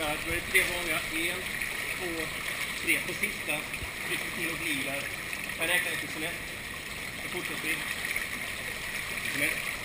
här. Då är det 3 gånger. 1, 2, 3. På sista trycker till och glider. Jag räknar inte så lätt. Jag fortsätter. Så lätt.